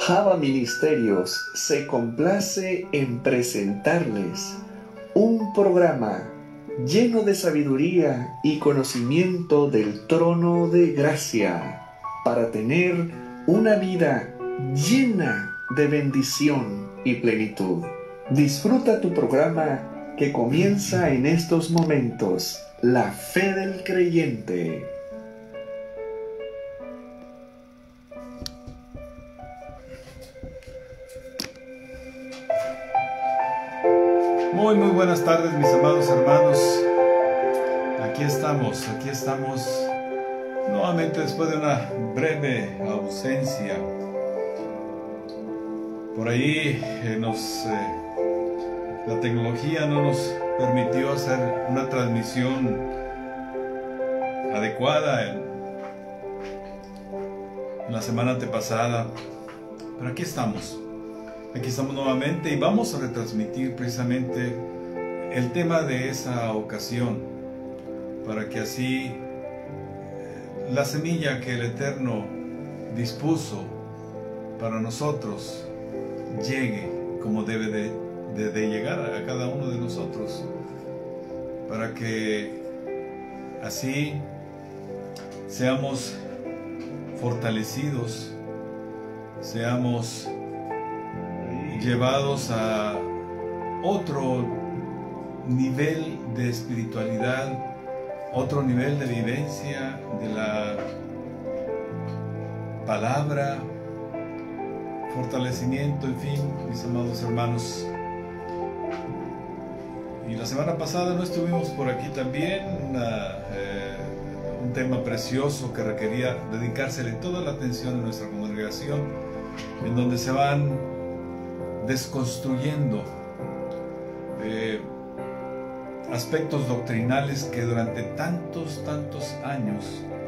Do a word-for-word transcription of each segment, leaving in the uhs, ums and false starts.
Java Ministerios se complace en presentarles un programa lleno de sabiduría y conocimiento del trono de gracia para tener una vida llena de bendición y plenitud. Disfruta tu programa que comienza en estos momentos, La Fe del Creyente. Muy, muy buenas tardes, mis amados hermanos. Aquí estamos, aquí estamos nuevamente después de una breve ausencia. Por ahí eh, nos, eh, la tecnología no nos permitió hacer una transmisión adecuada en, en la semana antepasada, pero aquí estamos. Aquí estamos nuevamente y vamos a retransmitir precisamente el tema de esa ocasión, para que así eh, la semilla que el Eterno dispuso para nosotros llegue como debe de, de, de llegar a cada uno de nosotros, para que así seamos fortalecidos, seamos llevados a otro nivel de espiritualidad, otro nivel de vivencia de la palabra, fortalecimiento, en fin, mis amados hermanos. Y la semana pasada no estuvimos por aquí también, una, eh, un tema precioso que requería dedicársele toda la atención a nuestra congregación, en donde se van desconstruyendo eh, aspectos doctrinales que durante tantos, tantos años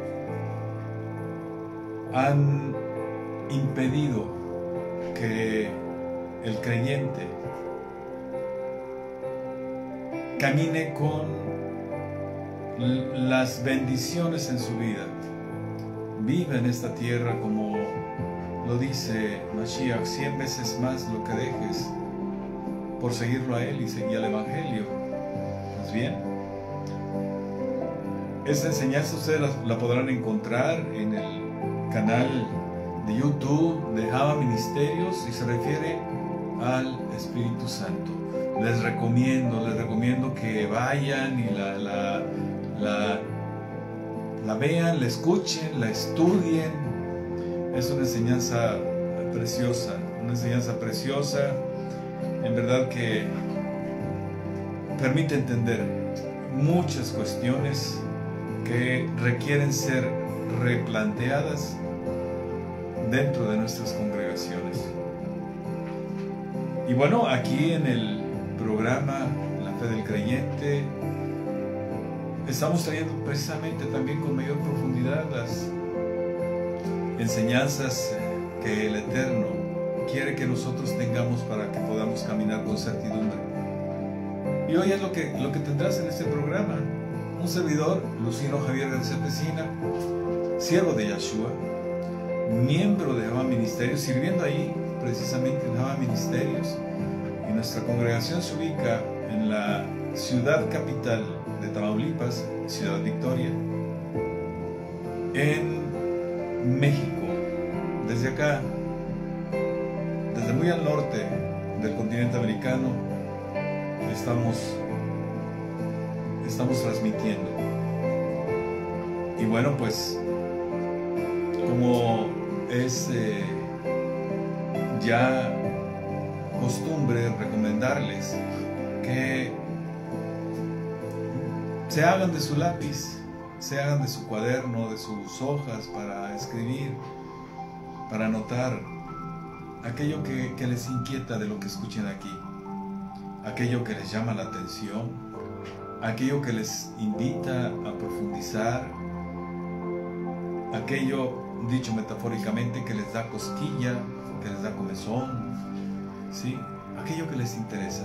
han impedido que el creyente camine con las bendiciones en su vida, vive en esta tierra como lo dice Mashiach, cien veces más lo que dejes por seguirlo a Él y seguir al Evangelio. Pues bien, esta enseñanza ustedes la, la podrán encontrar en el canal de YouTube de Java Ministerios y se refiere al Espíritu Santo. Les recomiendo, les recomiendo que vayan y la, la, la, la vean, la escuchen, la estudien. Es una enseñanza preciosa, una enseñanza preciosa, en verdad que permite entender muchas cuestiones que requieren ser replanteadas dentro de nuestras congregaciones. Y bueno, aquí en el programa La Fe del Creyente estamos trayendo precisamente también con mayor profundidad las enseñanzas que el Eterno quiere que nosotros tengamos para que podamos caminar con certidumbre. Y hoy es lo que, lo que tendrás en este programa. Un servidor, Lucino Javier García Pesina, siervo de Yahshua, miembro de Java Ministerios, sirviendo ahí precisamente en Java Ministerios. Y nuestra congregación se ubica en la ciudad capital de Tamaulipas, Ciudad Victoria, en México. Desde acá, desde muy al norte del continente americano, estamos, estamos transmitiendo. Y bueno, pues, como es eh, ya costumbre recomendarles que se hagan de su lápiz, se hagan de su cuaderno, de sus hojas para escribir, para anotar aquello que, que les inquieta de lo que escuchen aquí, aquello que les llama la atención, aquello que les invita a profundizar, aquello, dicho metafóricamente, que les da cosquilla, que les da comezón, ¿sí? Aquello que les interesa.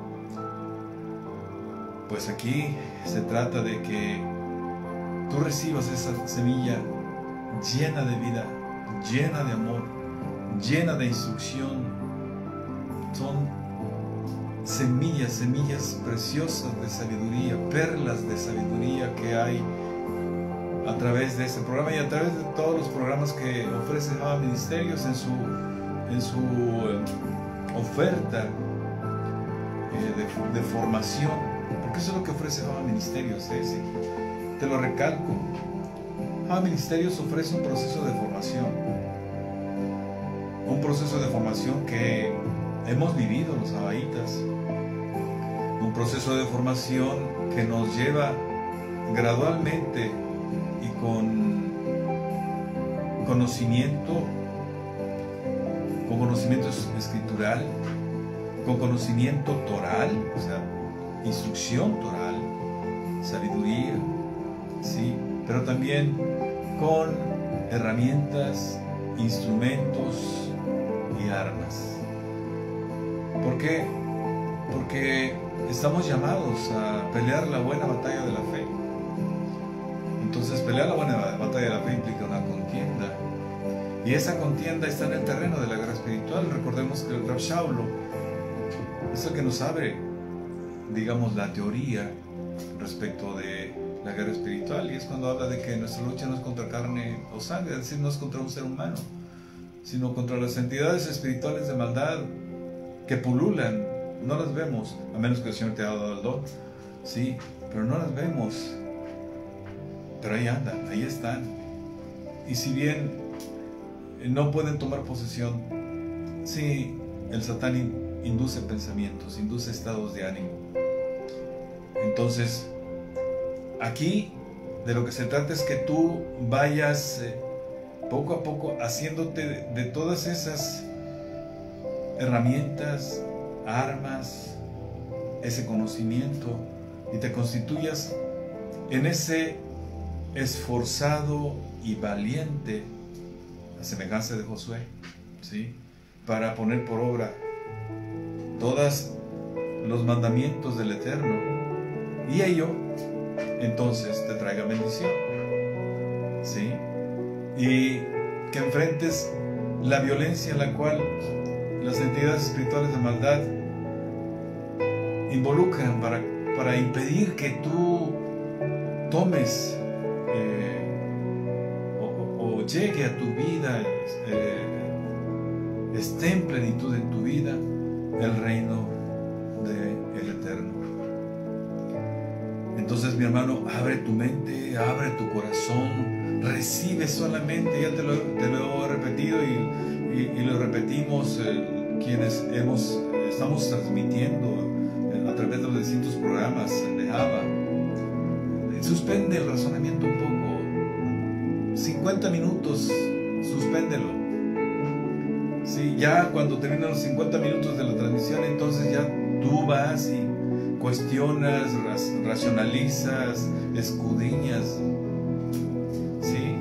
Pues aquí se trata de que tú recibas esa semilla llena de vida, llena de amor, llena de instrucción. Son semillas, semillas preciosas de sabiduría, perlas de sabiduría que hay a través de este programa y a través de todos los programas que ofrece Java Ministerios en su, en su eh, oferta eh, de, de formación, porque eso es lo que ofrece Java Ministerios, ¿eh? Sí. Te lo recalco. Java Ministerios ofrece un proceso de formación, un proceso de formación que hemos vivido los javaitas, un proceso de formación que nos lleva gradualmente y con conocimiento, con conocimiento escritural, con conocimiento toral, o sea, instrucción toral, sabiduría, sí, pero también con herramientas, instrumentos y armas. ¿Por qué? Porque estamos llamados a pelear la buena batalla de la fe. Entonces, pelear la buena batalla de la fe implica una contienda. Y esa contienda está en el terreno de la guerra espiritual. Recordemos que el Rav Shaulo es el que nos abre, digamos, la teoría respecto de la guerra espiritual. Y es cuando habla de que nuestra lucha no es contra carne o sangre, es decir, no es contra un ser humano, sino contra las entidades espirituales de maldad que pululan. No las vemos, a menos que el Señor te haya dado el don, sí, pero no las vemos. Pero ahí andan, ahí están. Y si bien no pueden tomar posesión, sí, el Satán induce pensamientos, induce estados de ánimo. Entonces, aquí de lo que se trata es que tú vayas eh, poco a poco haciéndote de, de todas esas herramientas, armas, ese conocimiento, y te constituyas en ese esforzado y valiente, a semejanza de Josué, ¿sí?, para poner por obra todos los mandamientos del Eterno, y ello entonces te traiga bendición, ¿sí?, y que enfrentes la violencia en la cual las entidades espirituales de maldad involucran para, para impedir que tú tomes eh, o, o llegue a tu vida, eh, esté en plenitud en tu vida el reino del Eterno. Entonces, mi hermano, abre tu mente, abre tu corazón, recibe solamente, ya te lo, te lo he repetido y, y, y lo repetimos eh, quienes hemos, estamos transmitiendo a través de los distintos programas de Java. Suspende el razonamiento un poco, cincuenta minutos, suspéndelo. Sí, ya cuando terminan los cincuenta minutos de la transmisión, entonces ya tú vas y cuestionas, racionalizas, escudriñas, ¿sí?,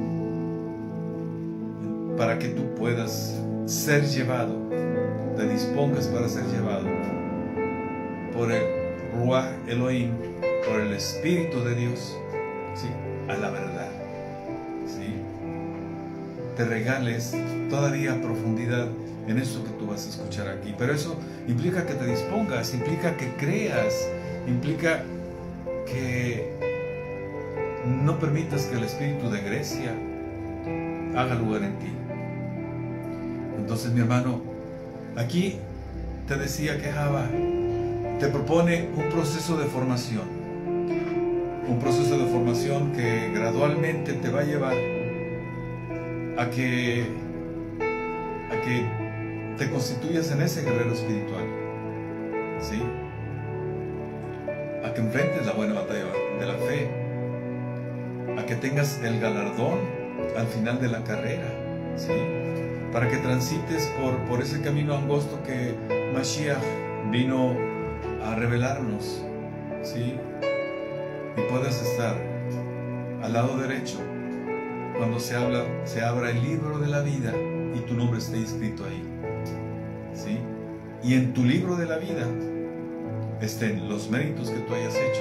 para que tú puedas ser llevado, te dispongas para ser llevado por el Ruach Elohim, por el Espíritu de Dios, ¿sí?, a la verdad, ¿sí?, te regales todavía profundidad en eso que tú vas a escuchar aquí. Pero eso implica que te dispongas, implica que creas, implica que no permitas que el espíritu de Grecia haga lugar en ti. Entonces, mi hermano, aquí te decía que Java te propone un proceso de formación, un proceso de formación que gradualmente te va a llevar a que, a que te constituyas en ese guerrero espiritual, ¿sí?, a que enfrentes la buena batalla de la fe, a que tengas el galardón al final de la carrera, ¿sí?, para que transites por, por ese camino angosto que Mashiach vino a revelarnos, ¿sí?, y puedas estar al lado derecho cuando se, habla, se abra el libro de la vida y tu nombre esté inscrito ahí, ¿sí?, y en tu libro de la vida estén los méritos que tú hayas hecho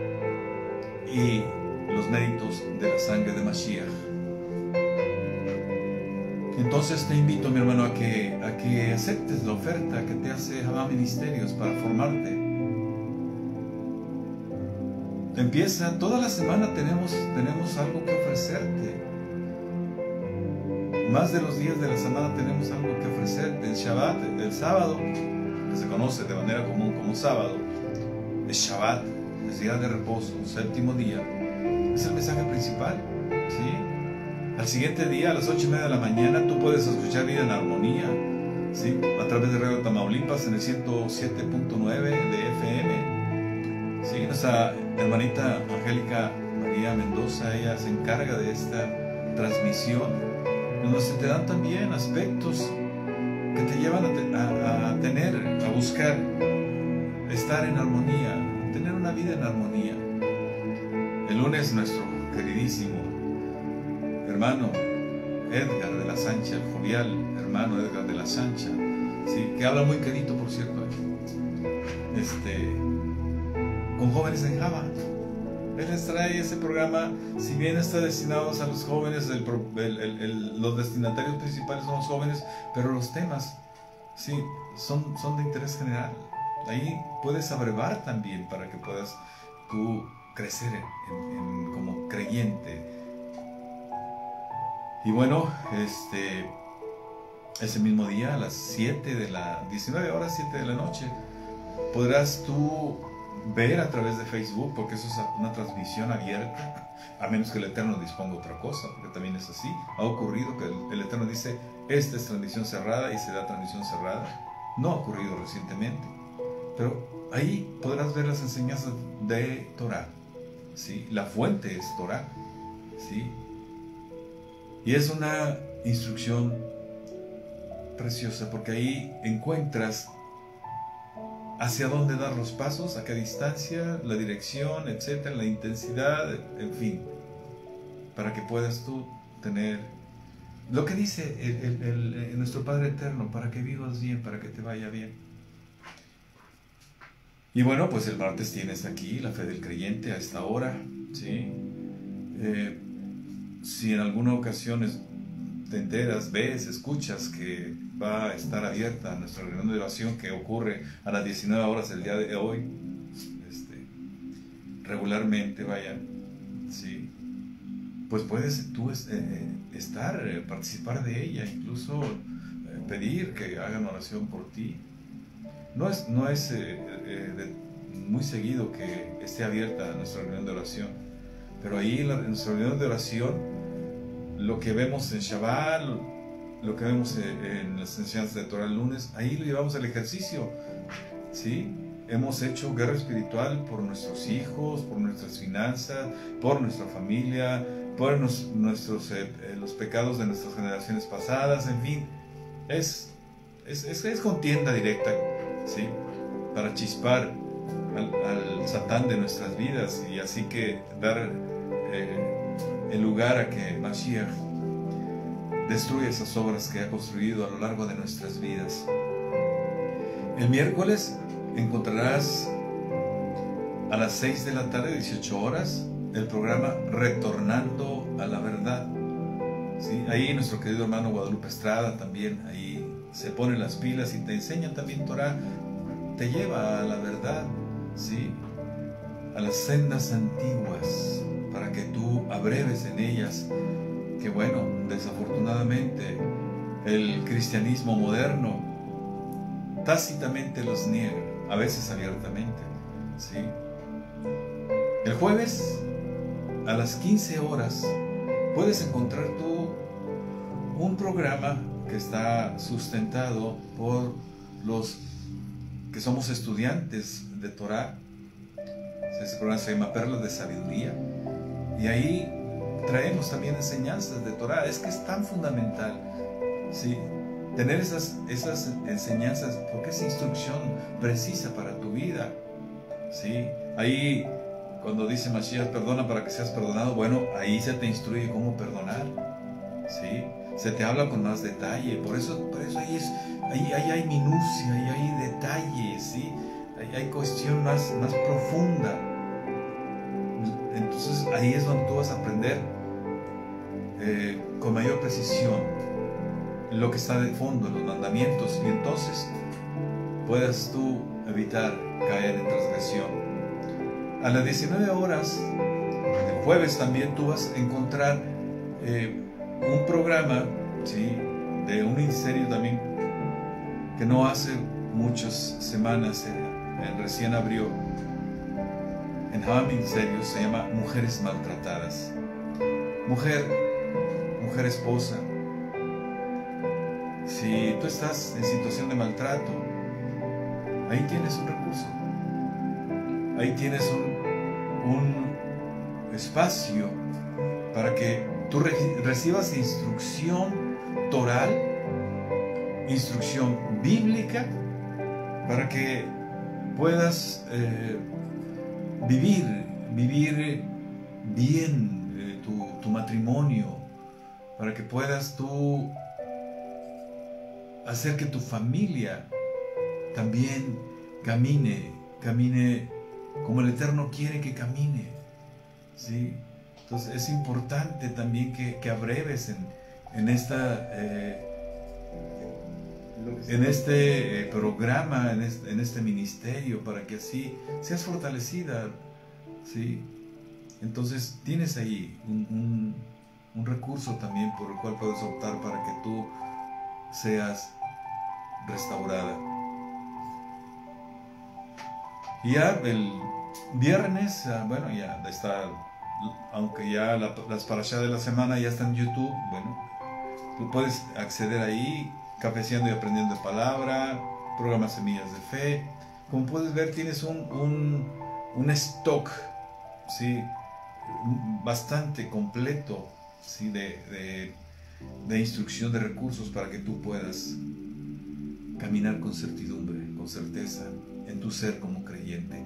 y los méritos de la sangre de Mashiach. Entonces te invito, mi hermano, a que, a que aceptes la oferta que te hace Jabá Ministerios para formarte. Empieza, toda la semana tenemos, tenemos algo que ofrecerte. Más de los días de la semana tenemos algo que ofrecerte. El Shabbat, el sábado, que se conoce de manera común como sábado, es Shabbat, es día de reposo, séptimo día. Es el mensaje principal, ¿sí? Al siguiente día, a las ocho y media de la mañana, tú puedes escuchar Vida en Armonía, ¿sí? A través de Radio Tamaulipas en el ciento siete punto nueve de F M. ¿Sí? Nuestra hermanita Angélica María Mendoza, ella se encarga de esta transmisión, donde se te dan también aspectos que te llevan a, te, a, a tener, a buscar estar en armonía, tener una vida en armonía. El lunes nuestro queridísimo hermano Edgar de la Sancha, el jovial hermano Edgar de la Sancha, ¿sí? Que habla muy querido, por cierto, este, con jóvenes en Java. Él les trae ese programa, si bien está destinado a los jóvenes, el, el, el, el, los destinatarios principales son los jóvenes, pero los temas, sí, son, son de interés general. Ahí puedes abrevar también para que puedas tú crecer en, en, como creyente. Y bueno, este, ese mismo día, a las siete de la, diecinueve horas, siete de la noche, podrás tú ver a través de Facebook, porque eso es una transmisión abierta, a menos que el Eterno disponga otra cosa, porque también es así. Ha ocurrido que el, el Eterno dice, esta es transmisión cerrada y será transmisión cerrada. No ha ocurrido recientemente, pero ahí podrás ver las enseñanzas de Torah, ¿sí? La fuente es Torah, ¿sí? Y es una instrucción preciosa, porque ahí encuentras hacia dónde dar los pasos, a qué distancia, la dirección, etcétera, la intensidad, en fin, para que puedas tú tener lo que dice el, el, el, nuestro Padre Eterno, para que vivas bien, para que te vaya bien. Y bueno, pues el martes tienes aquí la fe del creyente a esta hora, ¿sí? Eh, si en alguna ocasión te enteras, ves, escuchas que va a estar abierta nuestra reunión de oración que ocurre a las diecinueve horas del día de hoy, este, regularmente, vaya, sí, pues puedes tú eh, estar, eh, participar de ella, incluso eh, pedir que hagan oración por ti. No es, no es eh, eh, de, muy seguido que esté abierta nuestra reunión de oración, pero ahí en, la, en nuestra reunión de oración, lo que vemos en Shabbat, lo que vemos en las enseñanzas de Torah el lunes, ahí lo llevamos al ejercicio, ¿sí? Hemos hecho guerra espiritual por nuestros hijos, por nuestras finanzas, por nuestra familia, por nos, nuestros, eh, los pecados de nuestras generaciones pasadas, en fin, es, es, es, es contienda directa, ¿sí? Para chispar al, al Satán de nuestras vidas y así que dar eh, el lugar a que Mashiach destruya esas obras que ha construido a lo largo de nuestras vidas. El miércoles encontrarás a las seis de la tarde, dieciocho horas, el programa Retornando a la Verdad, ¿sí? Ahí nuestro querido hermano Guadalupe Estrada también ahí se pone las pilas y te enseña también Torah, te lleva a la verdad, ¿sí? A las sendas antiguas, para que tú abreves en ellas, que bueno, desafortunadamente el cristianismo moderno tácitamente los niega, a veces abiertamente, ¿sí? El jueves a las quince horas puedes encontrar tú un programa que está sustentado por los que somos estudiantes de Torah. Ese programa se llama Perlas de Sabiduría y ahí traemos también enseñanzas de Torah. Es que es tan fundamental, ¿sí? Tener esas, esas enseñanzas, porque es instrucción precisa para tu vida, ¿sí? Ahí cuando dice Mashiach, perdona para que seas perdonado, bueno, ahí se te instruye cómo perdonar, ¿sí? Se te habla con más detalle, por eso, por eso ahí, es, ahí, ahí hay minucia, ahí hay detalles, ¿sí? Ahí hay cuestión más, más profunda. Entonces ahí es donde tú vas a aprender eh, con mayor precisión lo que está de fondo, los mandamientos, y entonces puedas tú evitar caer en transgresión. A las diecinueve horas del jueves también tú vas a encontrar eh, un programa, ¿sí?, de un ministerio también que no hace muchas semanas eh, recién abrió en Java Ministerio, se llama Mujeres Maltratadas. Mujer, mujer esposa, si tú estás en situación de maltrato, ahí tienes un recurso, ahí tienes un, un espacio para que tú re recibas instrucción toral, instrucción bíblica, para que puedas eh, vivir, vivir bien eh, tu, tu matrimonio, para que puedas tú hacer que tu familia también camine, camine como el Eterno quiere que camine, ¿sí? Entonces es importante también que, que abreves en, en, esta, eh, en este eh, programa, en este, en este ministerio, para que así seas fortalecida, ¿sí? Entonces tienes ahí un, un, un recurso también por el cual puedes optar para que tú seas restaurada. Y ya el viernes, bueno, ya está, aunque ya la, las parashá de la semana ya están en YouTube, bueno, tú puedes acceder ahí, Cafeciendo y Aprendiendo de Palabra, programa Semillas de Fe. Como puedes ver, tienes un, un, un stock, ¿sí?, bastante completo, ¿sí?, de, de, de instrucción, de recursos para que tú puedas caminar con certidumbre, con certeza en tu ser como creyente.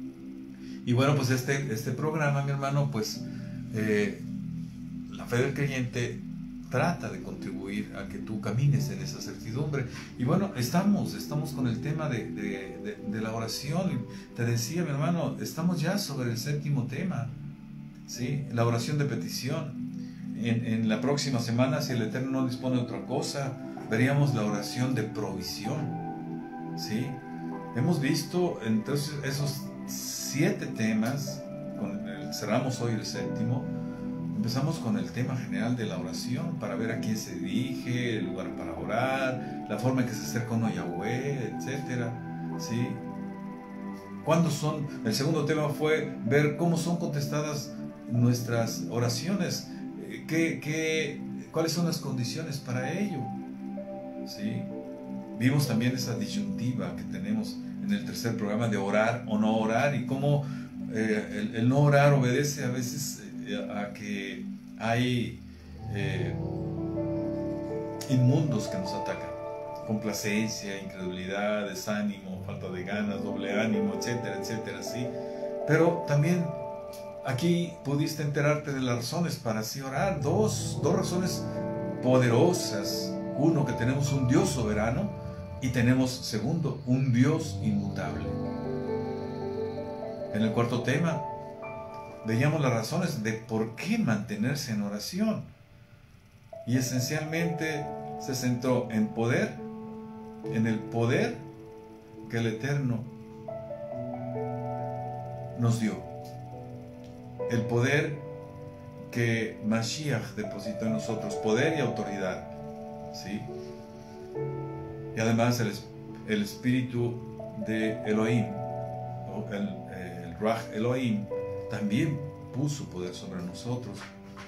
Y bueno, pues este, este programa, mi hermano, pues eh, la fe del creyente trata de contribuir a que tú camines en esa certidumbre. Y bueno, estamos, estamos con el tema de, de, de, de la oración. Te decía, mi hermano, estamos ya sobre el séptimo tema, ¿sí?, la oración de petición. En, en la próxima semana, si el Eterno no dispone de otra cosa, veríamos la oración de provisión, ¿sí? Hemos visto entonces esos siete temas, con el, cerramos hoy el séptimo, empezamos con el tema general de la oración, para ver a quién se dirige, el lugar para orar, la forma en que se acerca uno a Yahweh, etcétera, ¿sí? ¿Cuándo son? El segundo tema fue ver cómo son contestadas nuestras oraciones, qué, qué, cuáles son las condiciones para ello, ¿sí? Vimos también esa disyuntiva que tenemos en el tercer programa de orar o no orar, y cómo eh, el, el no orar obedece a veces eh, a que hay eh, inmundos que nos atacan, complacencia, incredulidad, desánimo, falta de ganas, doble ánimo, etcétera, etcétera, ¿sí? Pero también aquí pudiste enterarte de las razones para así orar, dos, dos razones poderosas. Uno, que tenemos un Dios soberano, y tenemos, segundo, un Dios inmutable. En el cuarto tema veíamos las razones de por qué mantenerse en oración, y esencialmente se centró en poder, en el poder que el Eterno nos dio, el poder que Mashiach depositó en nosotros, poder y autoridad, ¿sí? Y además el, el espíritu de Elohim, ¿no?, el, el Raj Elohim, también puso poder sobre nosotros.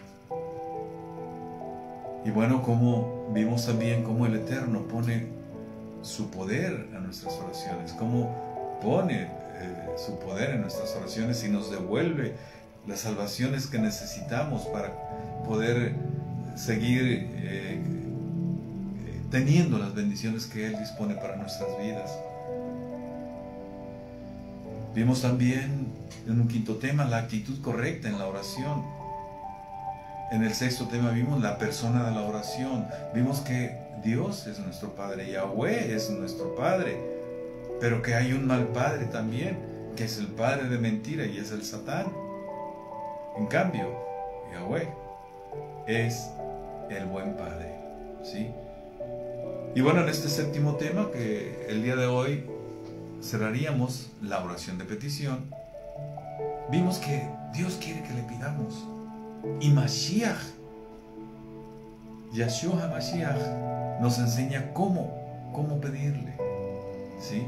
Y bueno, como vimos también cómo el Eterno pone su poder a nuestras oraciones, cómo pone eh, su poder en nuestras oraciones y nos devuelve las salvaciones que necesitamos para poder seguir eh, teniendo las bendiciones que Él dispone para nuestras vidas. Vimos también en un quinto tema la actitud correcta en la oración. En el sexto tema vimos la persona de la oración. Vimos que Dios es nuestro Padre, Yahweh es nuestro Padre, pero que hay un mal padre también, que es el padre de mentira, y es el Satán. En cambio, Yahweh es el buen Padre, ¿sí? Y bueno, en este séptimo tema, que el día de hoy cerraríamos la oración de petición, vimos que Dios quiere que le pidamos. Y Mashiach, Yahshua HaMashiach, nos enseña cómo, cómo pedirle, ¿sí?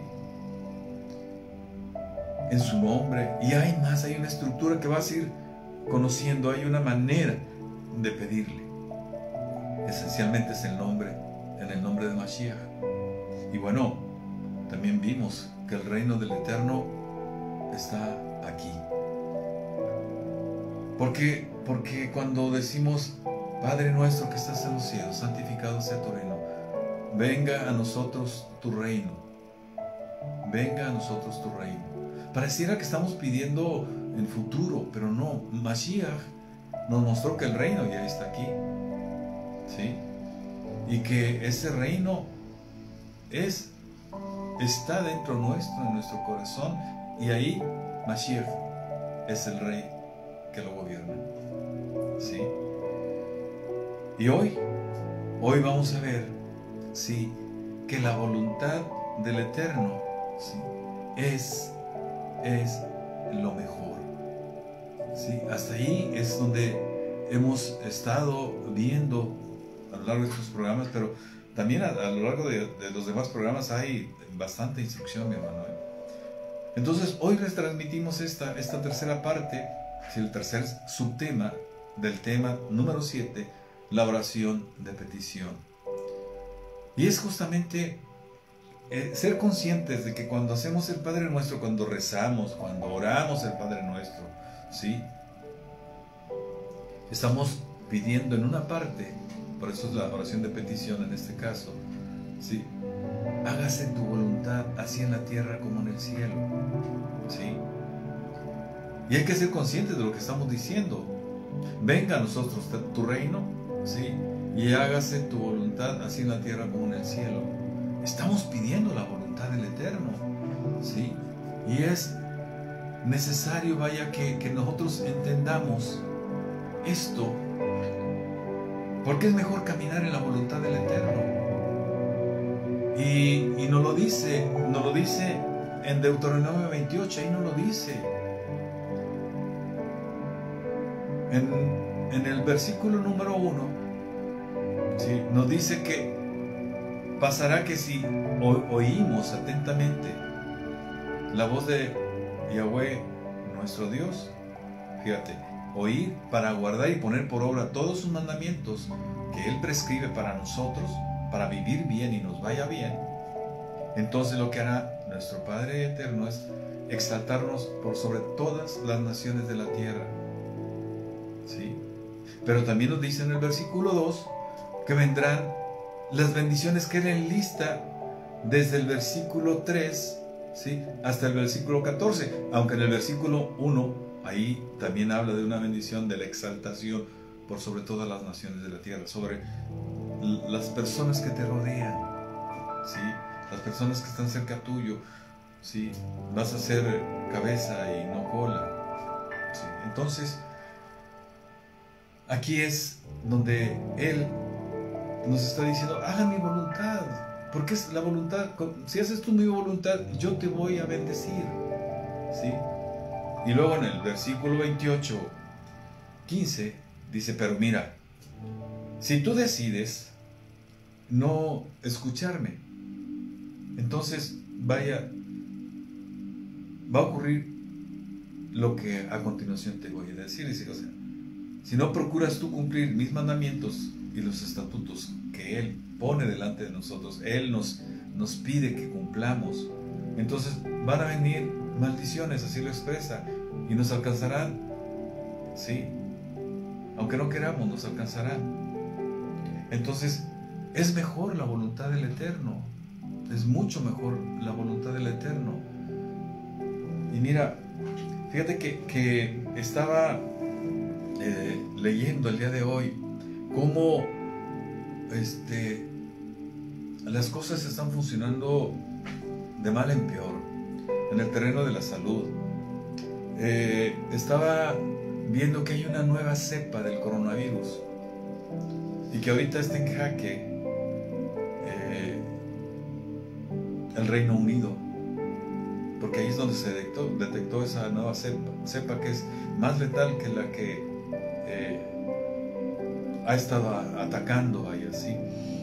En su nombre. Y hay más, hay una estructura que vas a ir conociendo, hay una manera de pedirle. Esencialmente es el nombre, en el nombre de Mashiach. Y bueno, también vimos que el reino del Eterno está aquí. Porque, porque cuando decimos, Padre nuestro que estás en los cielos, santificado sea tu reino, venga a nosotros tu reino, venga a nosotros tu reino. Pareciera que estamos pidiendo en futuro, pero no. Mashiach nos mostró que el reino ya está aquí, ¿sí? Y que ese reino es, está dentro nuestro, en nuestro corazón, y ahí Mashiach es el rey que lo gobierna, ¿sí? Y hoy, hoy vamos a ver, sí, que la voluntad del Eterno, sí, es, es lo mejor, sí. Hasta ahí es donde hemos estado viendo a lo largo de estos programas, pero también a, a lo largo de, de los demás programas hay bastante instrucción, mi hermano, ¿eh? Entonces, hoy les transmitimos esta, esta tercera parte, el tercer subtema del tema número siete, la oración de petición. Y es justamente eh, ser conscientes de que cuando hacemos el Padre Nuestro, cuando rezamos, cuando oramos el Padre Nuestro, ¿sí? Estamos pidiendo en una parte, por eso es la oración de petición en este caso, ¿sí? Hágase tu voluntad así en la tierra como en el cielo, ¿sí? Y hay que ser conscientes de lo que estamos diciendo. Venga a nosotros tu reino, ¿sí? Y hágase tu voluntad así en la tierra como en el cielo. Estamos pidiendo la voluntad del Eterno, ¿sí? Y es necesario, vaya, que, que nosotros entendamos esto, porque es mejor caminar en la voluntad del Eterno. Y, y nos lo dice, nos lo dice en Deuteronomio veintiocho, ahí nos lo dice. En, en el versículo número uno, ¿sí? Nos dice que pasará que si oímos atentamente la voz de Yahweh, nuestro Dios, fíjate, oír para guardar y poner por obra todos sus mandamientos que Él prescribe para nosotros, para vivir bien y nos vaya bien, entonces lo que hará nuestro Padre Eterno es exaltarnos por sobre todas las naciones de la tierra, ¿sí? Pero también nos dice en el versículo dos que vendrán las bendiciones que Él enlista desde el versículo tres, ¿sí? Hasta el versículo catorce, aunque en el versículo uno ahí también habla de una bendición de la exaltación por sobre todas las naciones de la tierra, sobre las personas que te rodean, ¿sí? Las personas que están cerca tuyo, ¿sí? Vas a ser cabeza y no cola, ¿sí? Entonces, aquí es donde Él nos está diciendo, hagan mi voluntad, porque es la voluntad, si haces tú mi voluntad, yo te voy a bendecir, ¿sí? Y luego en el versículo veintiocho, quince, dice, pero mira, si tú decides no escucharme, entonces vaya, va a ocurrir lo que a continuación te voy a decir. Dice, o sea, si no procuras tú cumplir mis mandamientos y los estatutos que Él pone delante de nosotros, Él nos, nos pide que cumplamos, entonces van a venir maldiciones, así lo expresa, y nos alcanzarán, sí, aunque no queramos, nos alcanzarán. Entonces, es mejor la voluntad del Eterno, es mucho mejor la voluntad del Eterno. Y mira, fíjate que, que estaba eh, leyendo el día de hoy cómo este, las cosas están funcionando de mal en peor en el terreno de la salud. Eh, estaba viendo que hay una nueva cepa del coronavirus y que ahorita está en jaque eh, el Reino Unido, porque ahí es donde se detectó, detectó esa nueva cepa, cepa que es más letal que la que eh, ha estado atacando ahí así.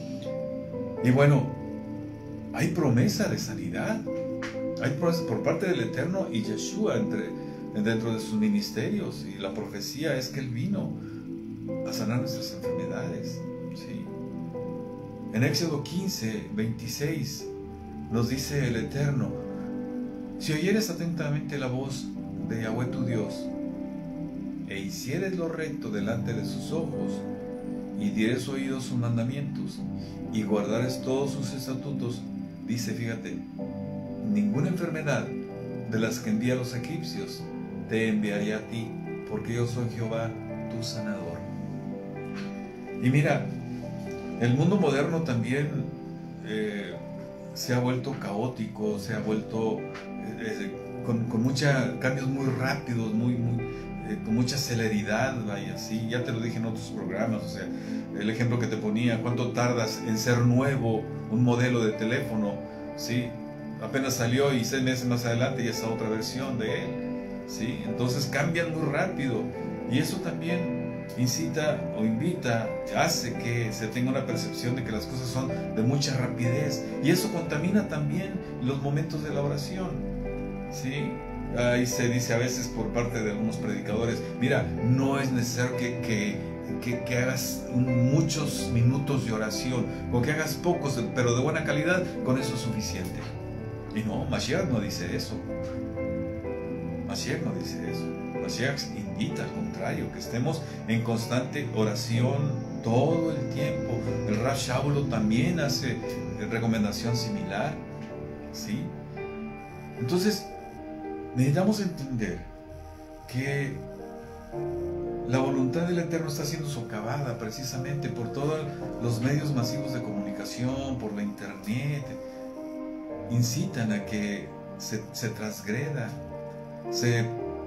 Y bueno, hay promesa de sanidad, hay promesa por parte del Eterno y Yeshua entre, dentro de sus ministerios, y la profecía es que Él vino a sanar nuestras enfermedades, ¿sí? En Éxodo quince, veintiséis nos dice el Eterno: si oyeres atentamente la voz de Yahweh tu Dios, e hicieres lo recto delante de sus ojos, y dieres oídos sus mandamientos, y guardares todos sus estatutos, dice, fíjate, ninguna enfermedad de las que envía a los egipcios te enviaré a ti, porque yo soy Jehová tu sanador. Y mira, el mundo moderno también eh, se ha vuelto caótico, se ha vuelto eh, con, con muchos cambios muy rápidos, muy, muy, eh, con mucha celeridad, y así. Ya te lo dije en otros programas, o sea, el ejemplo que te ponía, cuánto tardas en ser nuevo un modelo de teléfono, ¿sí? Apenas salió y seis meses más adelante ya está otra versión de él, ¿sí? Entonces cambian muy rápido, y eso también incita o invita, hace que se tenga una percepción de que las cosas son de mucha rapidez, y eso contamina también los momentos de la oración, ¿sí? Ahí se dice a veces por parte de algunos predicadores: mira, no es necesario que, que, que, que hagas muchos minutos de oración, o que hagas pocos, pero de buena calidad, con eso es suficiente. Y no, Mashiach no dice eso. Mashiach no dice eso. Mashiach invita, al contrario, que estemos en constante oración todo el tiempo. El Rav Shaulo también hace recomendación similar, ¿sí? Entonces, necesitamos entender que la voluntad del Eterno está siendo socavada precisamente por todos los medios masivos de comunicación, por la internet. Incitan a que se, se transgreda, se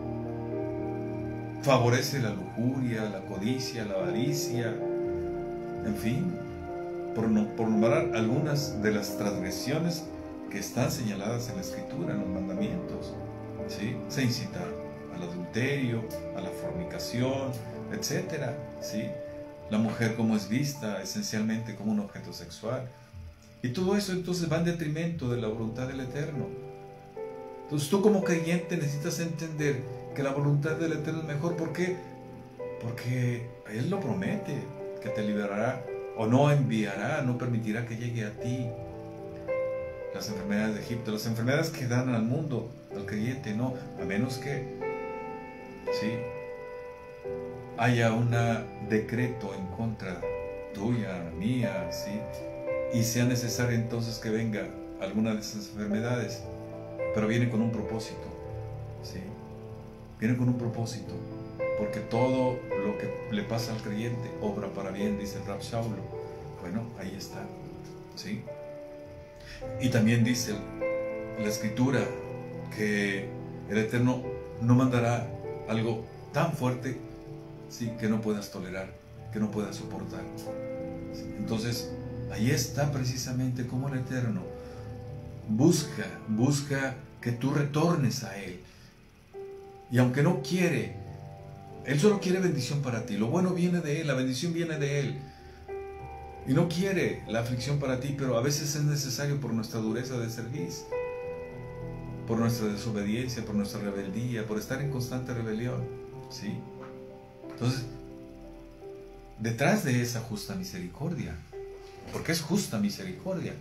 favorece la lujuria, la codicia, la avaricia, en fin, por, no, por nombrar algunas de las transgresiones que están señaladas en la Escritura, en los mandamientos, ¿sí? Se incita al adulterio, a la fornicación, etcétera, ¿sí? La mujer como es vista esencialmente como un objeto sexual, y todo eso entonces va en detrimento de la voluntad del Eterno. Entonces tú como creyente necesitas entender que la voluntad del Eterno es mejor. ¿Por qué? Porque Él lo promete, que te liberará, o no enviará, no permitirá que llegue a ti las enfermedades de Egipto, las enfermedades que dan al mundo, al creyente, no, a menos que, sí, haya un decreto en contra tuya, mía, sí, y sea necesario entonces que venga alguna de esas enfermedades, pero viene con un propósito, ¿sí? Viene con un propósito, porque todo lo que le pasa al creyente obra para bien, dice el Rav Shaulo. Bueno, ahí está, ¿sí? Y también dice la Escritura que el Eterno no mandará algo tan fuerte, ¿sí?, que no puedas tolerar, que no puedas soportar, ¿sí? Entonces, ahí está precisamente como el Eterno busca, busca que tú retornes a Él. Y aunque no quiere, Él solo quiere bendición para ti. Lo bueno viene de Él, la bendición viene de Él. Y no quiere la aflicción para ti, pero a veces es necesario por nuestra dureza de cerviz, por nuestra desobediencia, por nuestra rebeldía, por estar en constante rebelión, ¿sí? Entonces, detrás de esa justa misericordia, porque es justa misericordia,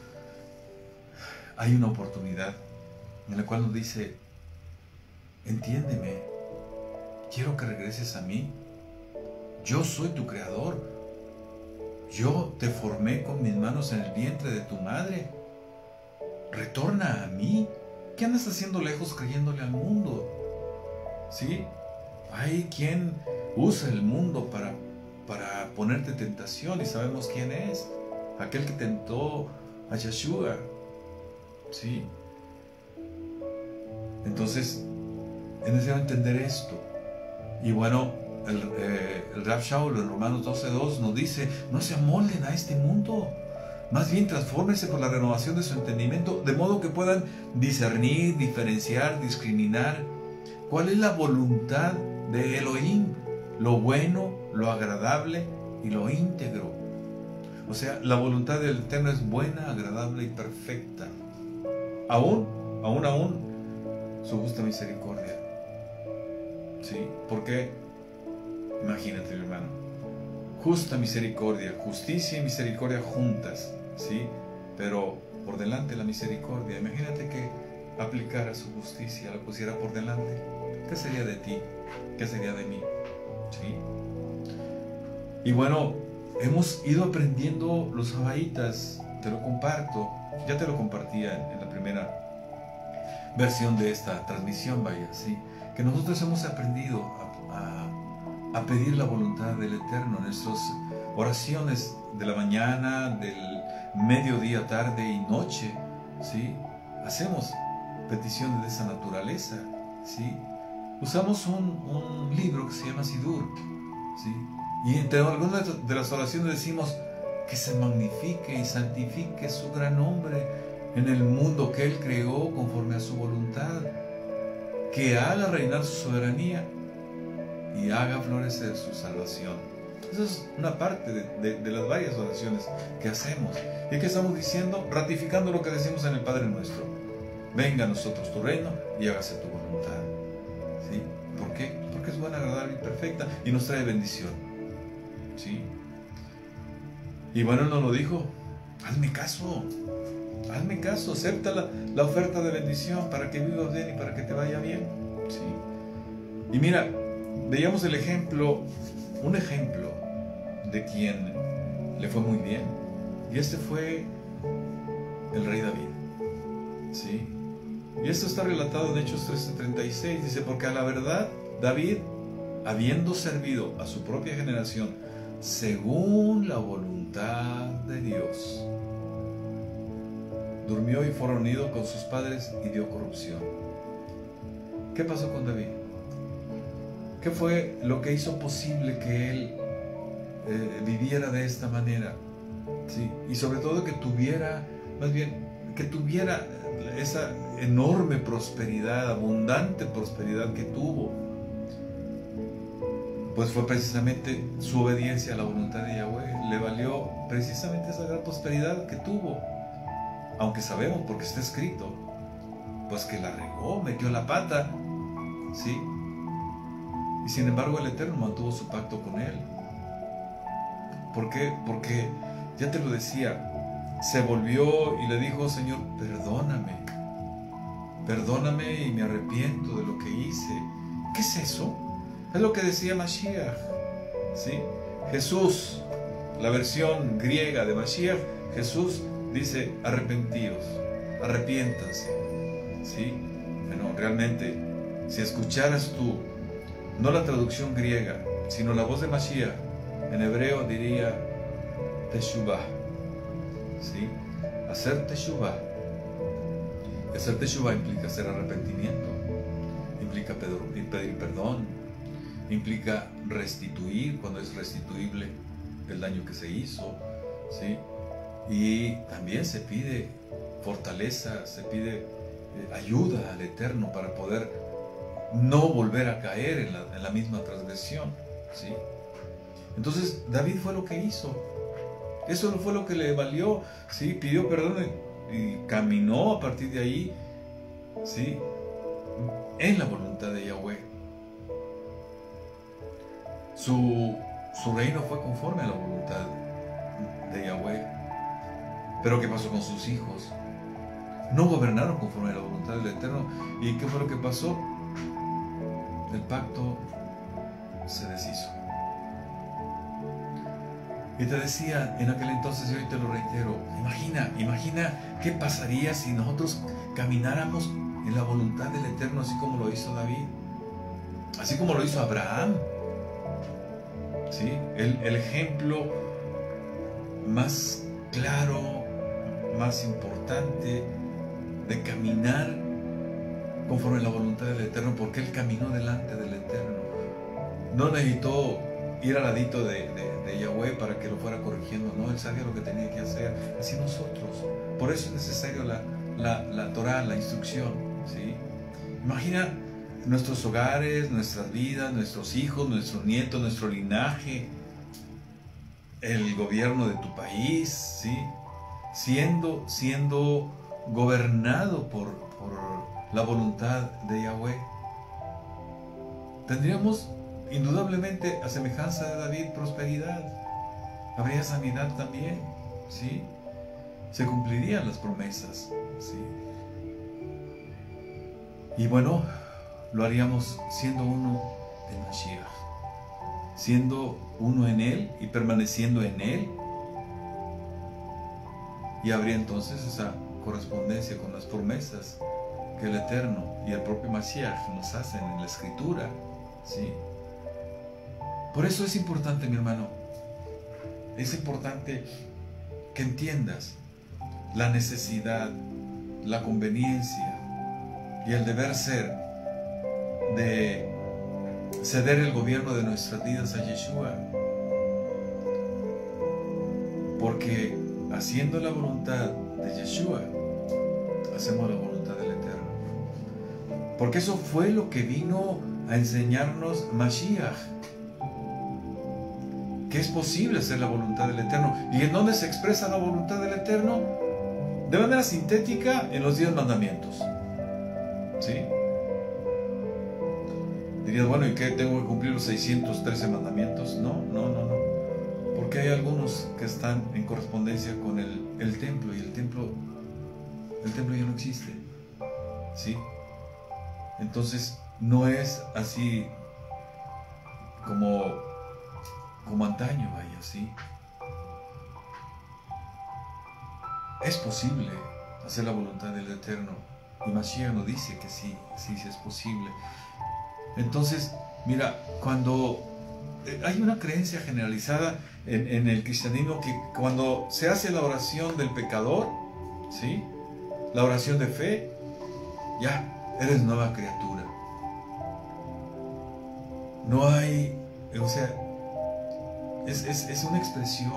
hay una oportunidad en la cual nos dice: entiéndeme, quiero que regreses a mí, yo soy tu creador, yo te formé con mis manos en el vientre de tu madre, retorna a mí. ¿Qué andas haciendo lejos creyéndole al mundo? ¿Sí? Hay quien usa el mundo para, para ponerte tentación, y sabemos quién es, aquel que tentó a Yeshua, ¿sí? Entonces es necesario entender esto. Y bueno, el, eh, el Rav Shaulo en Romanos doce dos nos dice: no se amolden a este mundo, Más bien transfórmense por la renovación de su entendimiento, de modo que puedan discernir, diferenciar, discriminar cuál es la voluntad de Elohim, lo bueno, lo agradable y lo íntegro. O sea, la voluntad del Eterno es buena, agradable y perfecta. Aún, aún, aún, su justa misericordia. ¿Sí? ¿Por qué? Imagínate, hermano. Justa misericordia, justicia y misericordia juntas, ¿sí? Pero por delante la misericordia. Imagínate que aplicara su justicia, la pusiera por delante. ¿Qué sería de ti? ¿Qué sería de mí? ¿Sí? Y bueno, hemos ido aprendiendo los sabaítas, te lo comparto, ya te lo compartía en, en la primera versión de esta transmisión, vaya, ¿sí? Que nosotros hemos aprendido a, a, a pedir la voluntad del Eterno en nuestras oraciones de la mañana, del mediodía, tarde y noche, ¿sí? Hacemos peticiones de esa naturaleza, ¿sí? Usamos un, un libro que se llama Sidur, ¿sí? Y entre algunas de las oraciones decimos que se magnifique y santifique su gran nombre en el mundo que Él creó conforme a su voluntad, que haga reinar su soberanía y haga florecer su salvación. Esa es una parte de, de, de las varias oraciones que hacemos. ¿Y qué estamos diciendo? Ratificando lo que decimos en el Padre Nuestro. Venga a nosotros tu reino y hágase tu voluntad. ¿Sí? ¿Por qué? Porque es buena, agradable y perfecta y nos trae bendición. ¿Sí? Y bueno, Él nos lo dijo, hazme caso, hazme caso, acepta la, la oferta de bendición para que vivas bien y para que te vaya bien. ¿Sí? Y mira, veíamos el ejemplo, un ejemplo de quien le fue muy bien, y este fue el rey David. ¿Sí? Y esto está relatado en Hechos trece treinta y seis, dice, porque a la verdad David, habiendo servido a su propia generación según la voluntad de Dios, durmió y fue reunido con sus padres y dio corrupción. ¿Qué pasó con David? ¿Qué fue lo que hizo posible que él eh, viviera de esta manera? ¿Sí? Y sobre todo que tuviera, más bien, que tuviera esa enorme prosperidad, abundante prosperidad que tuvo. Pues fue precisamente su obediencia a la voluntad de Yahweh, le valió precisamente esa gran prosperidad que tuvo. Aunque sabemos, porque está escrito, pues que la regó, metió la pata, ¿sí? Y sin embargo el Eterno mantuvo su pacto con él. ¿Por qué? Porque, ya te lo decía, se volvió y le dijo, Señor, perdóname, perdóname y me arrepiento de lo que hice. ¿Qué es eso? Es lo que decía Mashiach, ¿sí? Jesús, la versión griega de Mashiach, Jesús dice, arrepentíos, arrepiéntanse, ¿sí? Bueno, realmente, si escucharas tú, no la traducción griega, sino la voz de Mashiach, en hebreo diría, teshuvah, ¿sí? Hacer teshuvah. Hacer teshuvah implica hacer arrepentimiento, implica pedir perdón, implica restituir cuando es restituible el daño que se hizo, ¿sí? Y también se pide fortaleza, se pide eh, ayuda al Eterno para poder no volver a caer en la, en la misma transgresión, ¿sí? Entonces David fue lo que hizo, eso fue lo que le valió, ¿sí? Pidió perdón y, y caminó a partir de ahí, ¿sí? En la voluntad de Yahweh. Su, su reino fue conforme a la voluntad de Yahweh. Pero ¿qué pasó con sus hijos? No gobernaron conforme a la voluntad del Eterno. ¿Y qué fue lo que pasó? El pacto se deshizo. Y te decía en aquel entonces, y hoy te lo reitero, imagina, imagina qué pasaría si nosotros camináramos en la voluntad del Eterno, así como lo hizo David, así como lo hizo Abraham. ¿Sí? El, el ejemplo más claro, más importante de caminar conforme a la voluntad del Eterno, porque Él caminó delante del Eterno. No necesitó ir al ladito de, de, de Yahweh para que lo fuera corrigiendo. No, él sabía lo que tenía que hacer. Así nosotros. Por eso es necesario la, la, la Torah, la instrucción, ¿sí? Imagina nuestros hogares, nuestras vidas, nuestros hijos, nuestros nietos, nuestro linaje, el gobierno de tu país, ¿sí? Siendo, siendo gobernado por, por la voluntad de Yahweh. Tendríamos indudablemente, a semejanza de David, prosperidad. Habría sanidad también, ¿sí? Se cumplirían las promesas, ¿sí? Y bueno, lo haríamos siendo uno de Mashiach, siendo uno en Él y permaneciendo en Él. Y habría entonces esa correspondencia con las promesas que el Eterno y el propio Mashiach nos hacen en la Escritura, ¿sí? Por eso es importante, mi hermano, es importante que entiendas la necesidad, la conveniencia y el deber ser de ceder el gobierno de nuestras vidas a Yeshua, porque haciendo la voluntad de Yeshua hacemos la voluntad del Eterno, porque eso fue lo que vino a enseñarnos Mashiach, que es posible hacer la voluntad del Eterno. ¿Y en dónde se expresa la voluntad del Eterno? De manera sintética, en los diez mandamientos, ¿sí? Dirías, bueno, ¿y qué? ¿Tengo que cumplir los seiscientos trece mandamientos? No, no, no, no. Porque hay algunos que están en correspondencia con el, el templo, y el templo, el templo ya no existe, ¿sí? Entonces, no es así como, como antaño, vaya, ¿sí? Es posible hacer la voluntad del Eterno, y Mashiach nos dice que sí, sí, sí es posible. Entonces, mira, cuando hay una creencia generalizada en, en el cristianismo que cuando se hace la oración del pecador, ¿sí?, la oración de fe, ya eres nueva criatura. No hay, o sea, es, es, es una expresión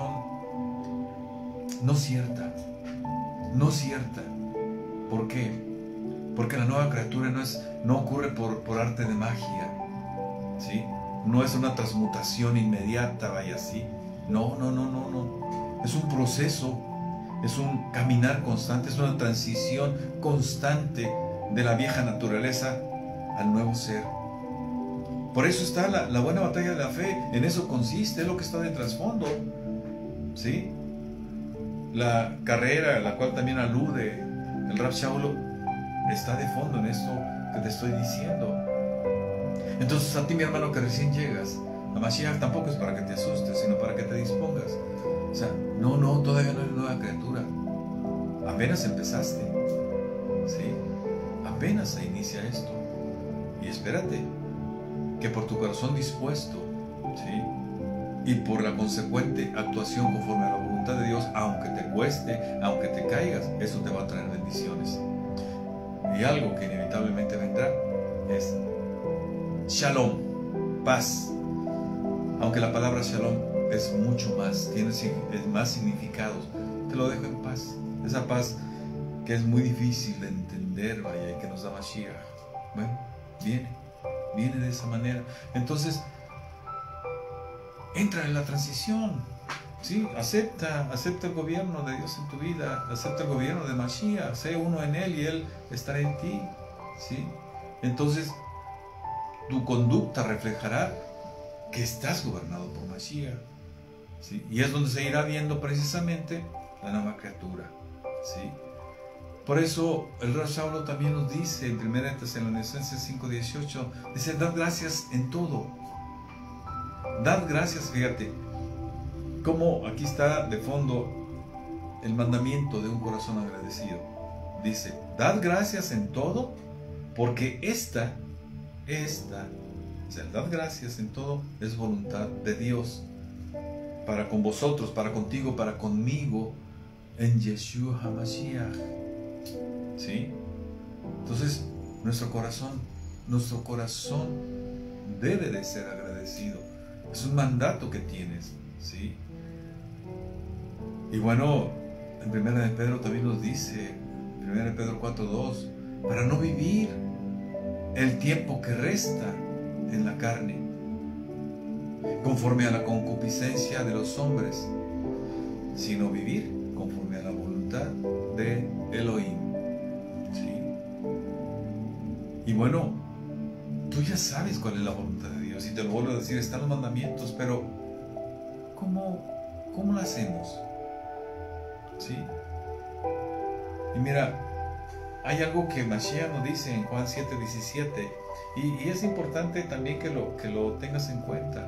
no cierta, no cierta. ¿Por qué? Porque la nueva criatura no, es, no ocurre por, por arte de magia, ¿sí? No es una transmutación inmediata, vaya así. No, no, no, no, no. Es un proceso, es un caminar constante, es una transición constante de la vieja naturaleza al nuevo ser. Por eso está la, la buena batalla de la fe, en eso consiste, es lo que está de trasfondo, ¿sí? La carrera a la cual también alude el Rab Shaulo está de fondo en esto que te estoy diciendo. Entonces, a ti, mi hermano, que recién llegas a Mashiach, tampoco es para que te asustes, sino para que te dispongas. O sea, no, no, todavía no eres nueva criatura. Apenas empezaste, ¿sí? Apenas se inicia esto. Y espérate, que por tu corazón dispuesto, ¿sí?, y por la consecuente actuación conforme a la voluntad de Dios, aunque te cueste, aunque te caigas, eso te va a traer bendiciones. Y algo que inevitablemente vendrá es Shalom, paz. Aunque la palabra Shalom es mucho más, tiene más significados, te lo dejo en paz. Esa paz que es muy difícil de entender, vaya, y que nos da Mashiach. Bueno, viene, viene de esa manera. Entonces, entra en la transición, ¿sí? Acepta, acepta el gobierno de Dios en tu vida, acepta el gobierno de Mashiach, sé uno en Él y Él estará en ti, ¿sí? Entonces, tu conducta reflejará que estás gobernado por Mashiach, ¿sí? Y es donde se irá viendo precisamente la nueva criatura, ¿sí? Por eso el Rab Shaulo también nos dice en primera Tesalonicenses cinco dieciocho, dice, dad gracias en todo. Dad gracias, fíjate, como aquí está de fondo el mandamiento de un corazón agradecido. Dice, dad gracias en todo, porque esta, esta, o sea, dad gracias en todo es voluntad de Dios para con vosotros, para contigo, para conmigo, en Yeshua HaMashiach, ¿sí? Entonces, nuestro corazón, nuestro corazón debe de ser agradecido. Es un mandato que tienes, ¿sí? Y bueno, en primera de Pedro también nos dice, primera de Pedro cuatro dos, para no vivir el tiempo que resta en la carne, conforme a la concupiscencia de los hombres, sino vivir conforme a la voluntad de Elohim, ¿sí? Y bueno, tú ya sabes cuál es la voluntad de Dios, y te lo vuelvo a decir, están los mandamientos, pero ¿cómo, cómo lo hacemos? ¿Sí? Y mira, hay algo que Mashiach nos dice en Juan siete diecisiete, y, y es importante también que lo, que lo tengas en cuenta.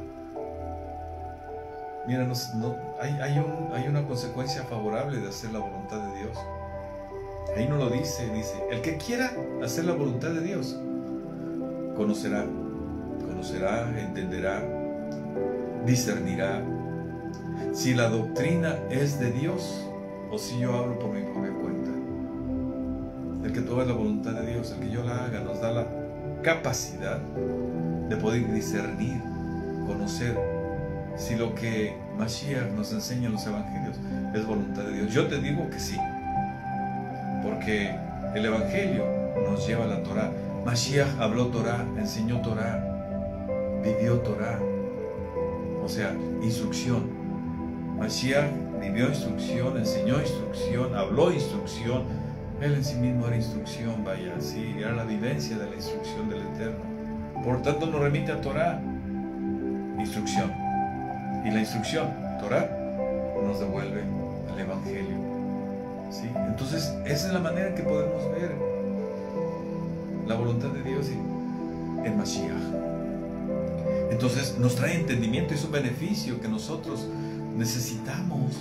Mira, nos, no, hay, hay, un, hay una consecuencia favorable de hacer la voluntad de Dios. Ahí no lo dice, dice, el que quiera hacer la voluntad de Dios, conocerá, conocerá, entenderá, discernirá si la doctrina es de Dios o si yo hablo por mi propia cuenta. El que tú hagas la voluntad de Dios, el que yo la haga, nos da la capacidad de poder discernir, conocer si lo que Mashiach nos enseña en los evangelios es voluntad de Dios. Yo te digo que sí, porque el evangelio nos lleva a la Torah. Mashiach habló Torah, enseñó Torah, vivió Torah, o sea, instrucción. Mashiach vivió instrucción, enseñó instrucción, habló instrucción. Él en sí mismo era instrucción, vaya, sí, era la vivencia de la instrucción del Eterno. Por tanto, nos remite a Torah, instrucción. Y la instrucción, Torah, nos devuelve al Evangelio, ¿sí? Entonces, esa es la manera en que podemos ver la voluntad de Dios en Mashiach. Entonces, nos trae entendimiento y es un beneficio que nosotros necesitamos.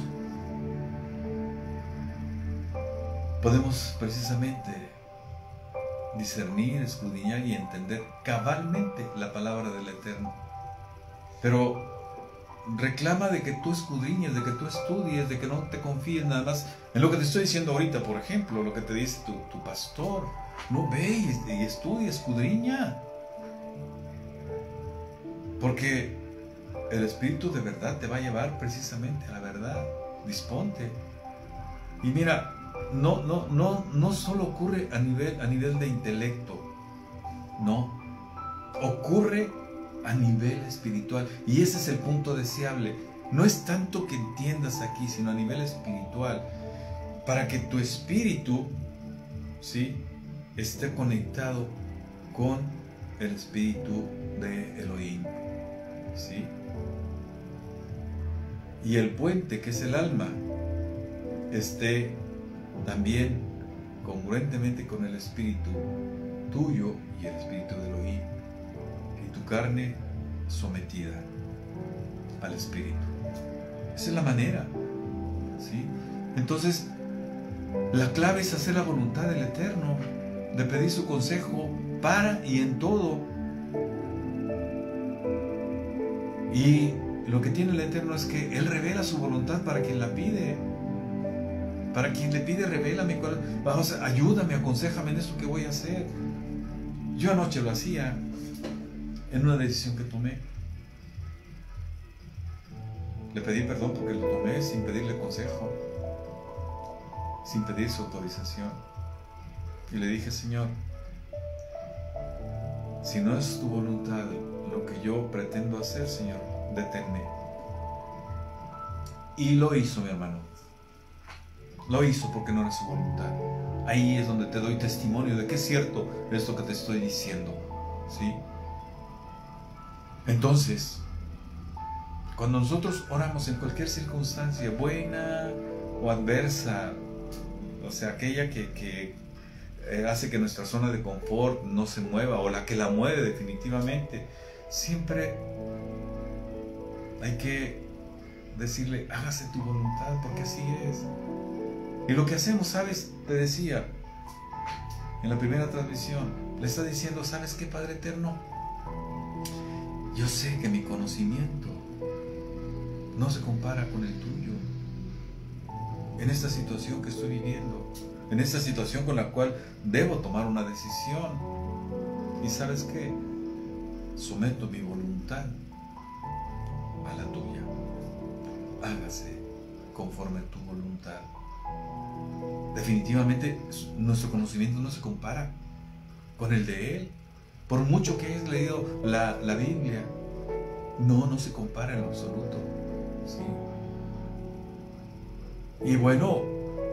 Podemos precisamente discernir, escudriñar y entender cabalmente la palabra del Eterno. Pero reclama de que tú escudriñes, de que tú estudies, de que no te confíes nada más en lo que te estoy diciendo ahorita, por ejemplo, lo que te dice tu, tu pastor. No, ve y, y estudia, escudriña. Porque el Espíritu de verdad te va a llevar precisamente a la verdad. Disponte. Y mira, no, no, no, no solo ocurre a nivel, a nivel de intelecto, no, ocurre a nivel espiritual, y ese es el punto deseable. No es tanto que entiendas aquí, sino a nivel espiritual, para que tu espíritu, ¿sí?, esté conectado con el espíritu de Elohim, ¿sí? Y el puente, que es el alma, esté también congruentemente con el espíritu tuyo y el espíritu de Elohim, y tu carne sometida al espíritu. Esa es la manera, ¿sí? Entonces, la clave es hacer la voluntad del Eterno, de pedir su consejo para y en todo. Y lo que tiene el Eterno es que Él revela su voluntad para quien la pide. Para quien le pide, revélame cuál, vamos, ayúdame, aconséjame en esto que voy a hacer. Yo anoche lo hacía en una decisión que tomé. Le pedí perdón porque lo tomé sin pedirle consejo, sin pedir su autorización. Y le dije, Señor, si no es tu voluntad lo que yo pretendo hacer, Señor, deténme. Y lo hizo, mi hermano. Lo hizo porque no era su voluntad. Ahí es donde te doy testimonio de que es cierto esto que te estoy diciendo, ¿sí? Entonces, cuando nosotros oramos en cualquier circunstancia, buena o adversa, o sea, aquella que, que eh, hace que nuestra zona de confort no se mueva, o la que la mueve definitivamente, siempre hay que decirle, hágase tu voluntad, porque así es. Y lo que hacemos, ¿sabes? Te decía en la primera transmisión, le está diciendo, ¿sabes qué, Padre Eterno? Yo sé que mi conocimiento no se compara con el tuyo en esta situación que estoy viviendo, en esta situación con la cual debo tomar una decisión. Y ¿sabes qué? Someto mi voluntad a la tuya. Hágase conforme a tu voluntad. Definitivamente nuestro conocimiento no se compara con el de Él. Por mucho que hayas leído la, la Biblia, no, no se compara en lo absoluto, ¿sí? Y bueno,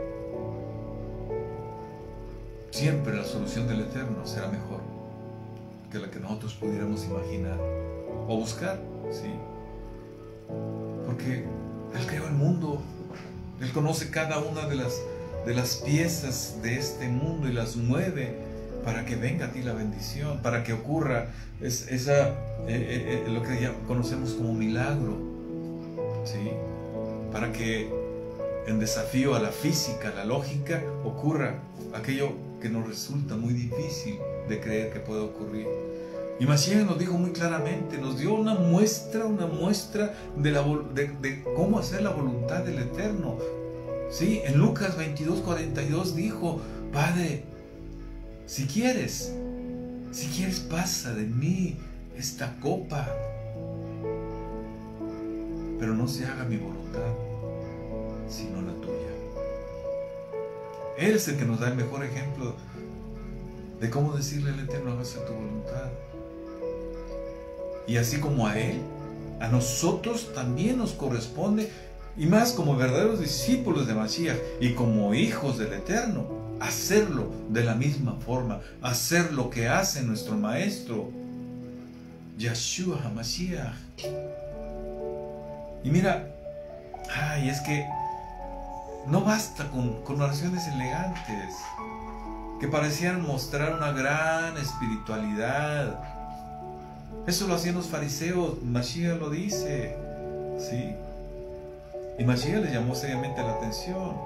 siempre la solución del Eterno será mejor que la que nosotros pudiéramos imaginar o buscar, ¿sí? Porque Él creó el mundo, Él conoce cada una de las, de las piezas de este mundo y las mueve para que venga a ti la bendición, para que ocurra es, esa, eh, eh, lo que ya conocemos como milagro, ¿sí? Para que en desafío a la física, a la lógica, ocurra aquello que nos resulta muy difícil de creer que pueda ocurrir. Y Mashiach nos dijo muy claramente, nos dio una muestra, una muestra de, la, de, de cómo hacer la voluntad del Eterno. ¿Sí? En Lucas veintidós, cuarenta y dos dijo, Padre, si quieres, si quieres pasa de mí esta copa, pero no se haga mi voluntad, sino la tuya. Él es el que nos da el mejor ejemplo de cómo decirle al Eterno, hágase tu voluntad. Y así como a Él, a nosotros también nos corresponde, y más como verdaderos discípulos de Mashiach y como hijos del Eterno, hacerlo de la misma forma, hacer lo que hace nuestro Maestro, Yeshua HaMashiach. Y mira, ay, es que no basta con, con oraciones elegantes que parecían mostrar una gran espiritualidad. Eso lo hacían los fariseos, Mashiach lo dice, ¿sí? Y Mashiach les llamó seriamente la atención.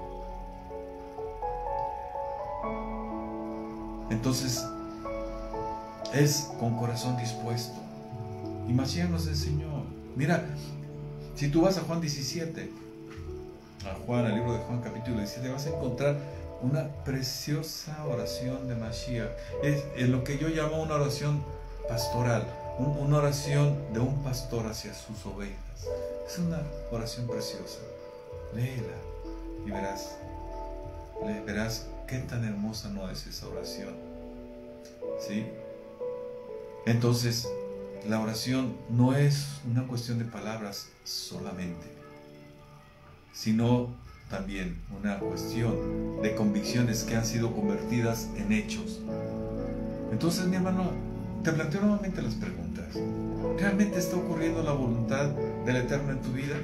Entonces, es con corazón dispuesto. Y Mashiach nos enseñó. Mira, si tú vas a Juan diecisiete, a Juan, al libro de Juan capítulo diecisiete, vas a encontrar una preciosa oración de Mashiach. Es, es lo que yo llamo una oración pastoral, un, una oración de un pastor hacia sus ovejas. Es una oración preciosa. Léela y verás, le, verás qué tan hermosa no es esa oración, ¿sí? Entonces, la oración no es una cuestión de palabras solamente, sino también una cuestión de convicciones que han sido convertidas en hechos. Entonces, mi hermano, te planteo nuevamente las preguntas. ¿Realmente está ocurriendo la voluntad del Eterno en tu vida?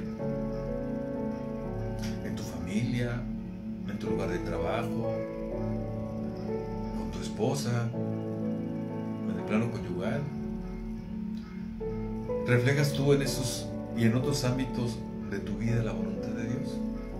¿En tu familia? ¿En tu lugar de trabajo? ¿Con tu esposa? ¿En el plano conyugal? ¿Reflejas tú en esos y en otros ámbitos de tu vida la voluntad de Dios?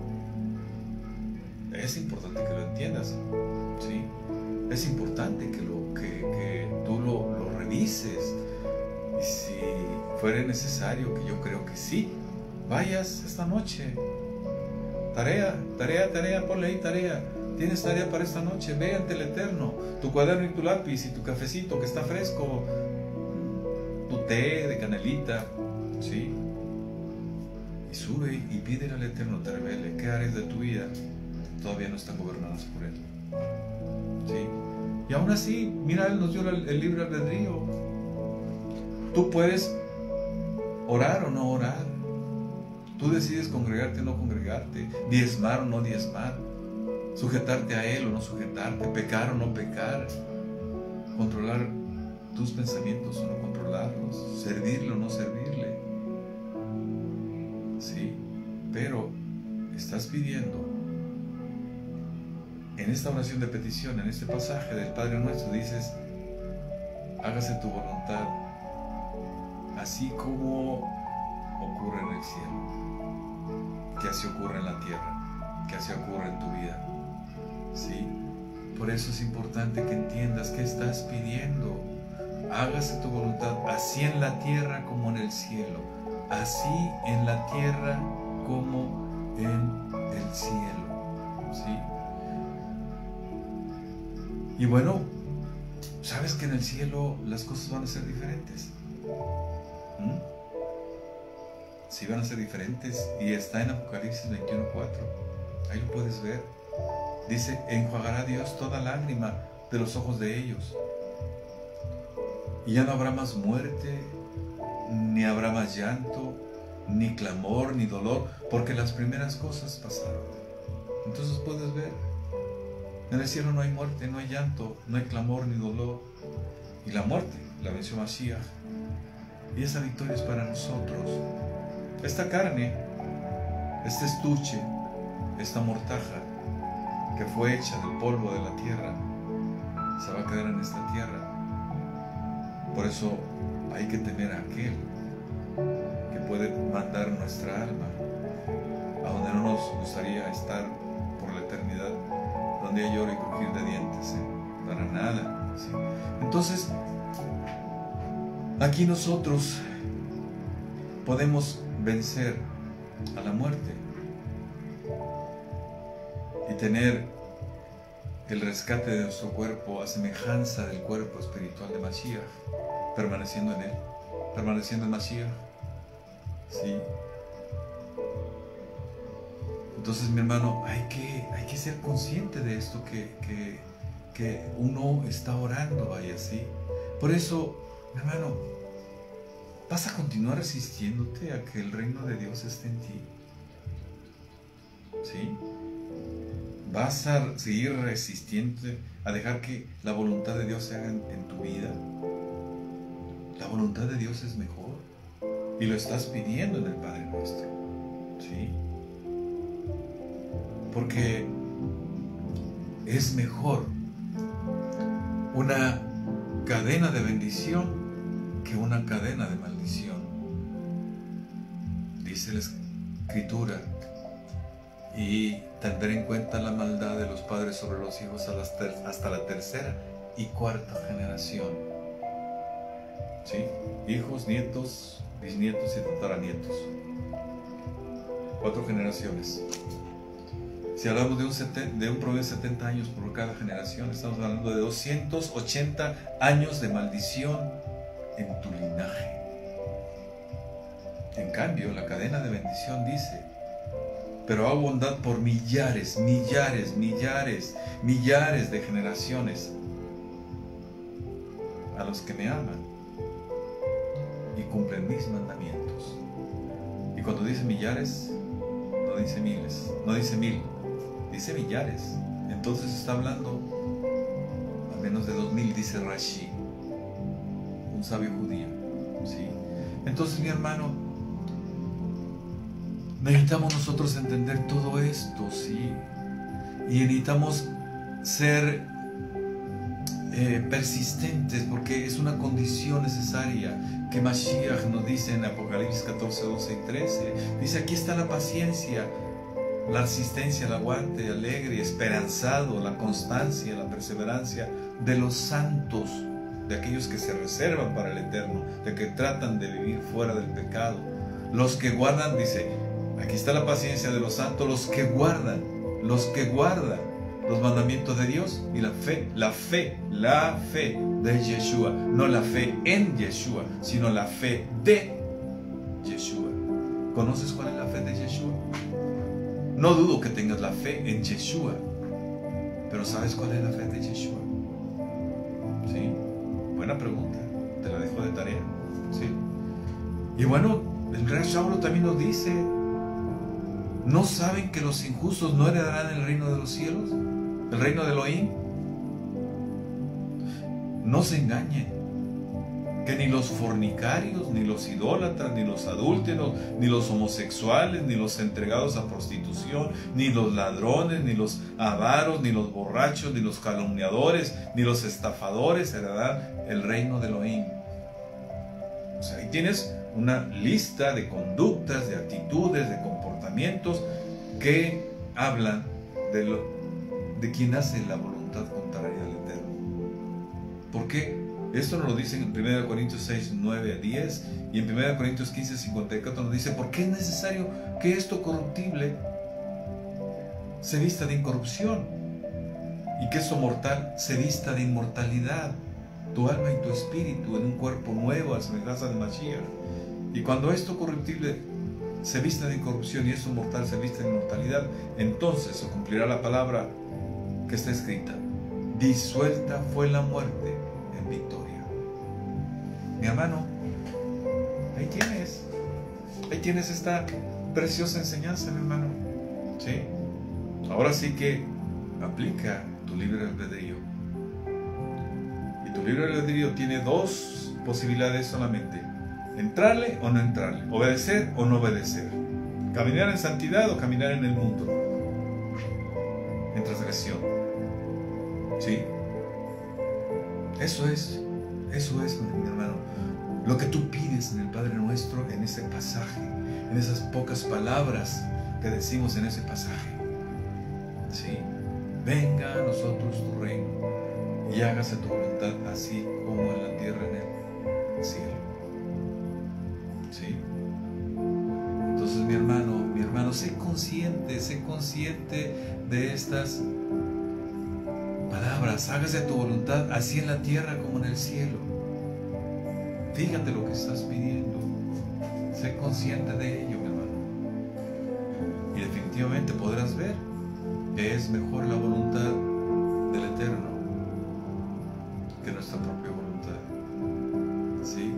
Es importante que lo entiendas, ¿sí? Es importante que, lo, que, que tú lo, lo revises. Y si fuera necesario, que yo creo que sí, vayas esta noche. Tarea, tarea, tarea, ponle ahí tarea. Tienes tarea para esta noche, ve ante el Eterno. Tu cuaderno y tu lápiz y tu cafecito que está fresco, tu té de canelita, ¿sí? Y sube y pídele al Eterno te revele qué áreas de tu vida todavía no están gobernadas por Él, ¿sí? Y aún así, mira, Él nos dio el, el libre albedrío. Tú puedes orar o no orar. Tú decides congregarte o no congregarte, diezmar o no diezmar, sujetarte a Él o no sujetarte, pecar o no pecar, controlar tus pensamientos o no controlarlos, servirle o no servirle. Sí, pero estás pidiendo en esta oración de petición, en este pasaje del Padre Nuestro, dices, hágase tu voluntad, así como ocurre en el cielo, que así ocurre en la tierra, que así ocurre en tu vida, ¿sí? Por eso es importante que entiendas qué estás pidiendo. Hágase tu voluntad, así en la tierra como en el cielo, así en la tierra como en el cielo, ¿sí? Y bueno, sabes que en el cielo las cosas van a ser diferentes. ¿Mm? sí van a ser diferentes, y está en Apocalipsis veintiuno cuatro. Ahí lo puedes ver. Dice: enjuagará Dios toda lágrima de los ojos de ellos, y ya no habrá más muerte, ni habrá más llanto, ni clamor, ni dolor, porque las primeras cosas pasaron. Entonces puedes ver, en el cielo no hay muerte, no hay llanto, no hay clamor ni dolor. Y la muerte la venció Mashiach, y esa victoria es para nosotros. Esta carne, este estuche, esta mortaja que fue hecha del polvo de la tierra, se va a quedar en esta tierra. Por eso hay que temer a aquel que puede mandar nuestra alma a donde no nos gustaría estar por la eternidad, donde hay lloro y crujir de dientes, ¿eh? Para nada, ¿sí? Entonces, aquí nosotros podemos vencer a la muerte y tener el rescate de nuestro cuerpo a semejanza del cuerpo espiritual de Mashiach, permaneciendo en él, permaneciendo en Mashiach, ¿sí? Entonces, mi hermano, hay que, hay que ser consciente de esto, que, que, que uno está orando, vaya, ¿sí? Por eso, mi hermano, ¿vas a continuar resistiéndote a que el reino de Dios esté en ti? ¿Sí? ¿Vas a seguir resistiendo a dejar que la voluntad de Dios se haga en, en tu vida? La voluntad de Dios es mejor, y lo estás pidiendo en el Padre Nuestro, ¿sí? Porque es mejor una cadena de bendición que una cadena de maldición. Dice la Escritura: y tendré en cuenta la maldad de los padres sobre los hijos hasta la tercera y cuarta generación. ¿Sí? Hijos, nietos, bisnietos y tataranietos. Cuatro generaciones. Si hablamos de un, seten, de un promedio de setenta años por cada generación, estamos hablando de doscientos ochenta años de maldición en tu linaje. En cambio, la cadena de bendición dice: pero hago bondad por millares, millares, millares, millares de generaciones a los que me aman y cumplen mis mandamientos. Y cuando dice millares, no dice miles, no dice mil, dice millares. Entonces está hablando a menos de dos mil, dice Rashi, un sabio judío, ¿sí? Entonces, mi hermano, necesitamos nosotros entender todo esto, ¿sí? Y necesitamos ser eh, persistentes, porque es una condición necesaria que Mashiach nos dice en Apocalipsis catorce, doce y trece. Dice: aquí está la paciencia, la resistencia, el aguante alegre y esperanzado, la constancia, la perseverancia de los santos, de aquellos que se reservan para el eterno, de que tratan de vivir fuera del pecado. Los que guardan, dice, aquí está la paciencia de los santos, los que guardan, los que guardan los mandamientos de Dios y la fe, la fe, la fe de Yeshua, no la fe en Yeshua, sino la fe de Yeshua. ¿Conoces cuál es la fe de Yeshua? No dudo que tengas la fe en Yeshua, pero ¿sabes cuál es la fe de Yeshua? ¿Sí? Buena pregunta, te la dejo de tarea, ¿sí? Y bueno, el rey Saulo también nos dice: ¿no saben que los injustos no heredarán el reino de los cielos? ¿El reino de Elohim? No se engañen, que ni los fornicarios, ni los idólatras, ni los adúlteros, ni los homosexuales, ni los entregados a prostitución, ni los ladrones, ni los avaros, ni los borrachos, ni los calumniadores, ni los estafadores heredarán el reino de Elohim. O sea, ahí tienes una lista de conductas, de actitudes, de comportamientos que hablan de, lo, de quien hace la voluntad contraria al Eterno. ¿Por qué? Esto nos lo dice en primera Corintios seis, nueve a diez, y en primera Corintios quince, cincuenta y cuatro nos dice: ¿por qué es necesario que esto corruptible se vista de incorrupción y que esto mortal se vista de inmortalidad? Tu alma y tu espíritu en un cuerpo nuevo a semejanza de Mashiach. Y cuando esto corruptible se viste de incorrupción y es un mortal se viste de inmortalidad, entonces se cumplirá la palabra que está escrita: disuelta fue la muerte en victoria. Mi hermano, ahí tienes, ahí tienes esta preciosa enseñanza, mi hermano. ¿Sí? Ahora sí que aplica tu libre albedrío. Y tu libre albedrío tiene dos posibilidades solamente: entrarle o no entrarle, obedecer o no obedecer, caminar en santidad o caminar en el mundo, en transgresión. ¿Sí? Eso es, eso es, mi hermano, lo que tú pides en el Padre Nuestro, en ese pasaje, en esas pocas palabras que decimos en ese pasaje. ¿Sí? Venga a nosotros tu reino y hágase tu voluntad, así como en la tierra, en el cielo. ¿Sí? Entonces, mi hermano, mi hermano, sé consciente, sé consciente de estas palabras: hágase tu voluntad, así en la tierra como en el cielo. Fíjate lo que estás pidiendo, sé consciente de ello, mi hermano, y definitivamente podrás ver que es mejor la voluntad del Eterno que nuestra propia voluntad. ¿Sí?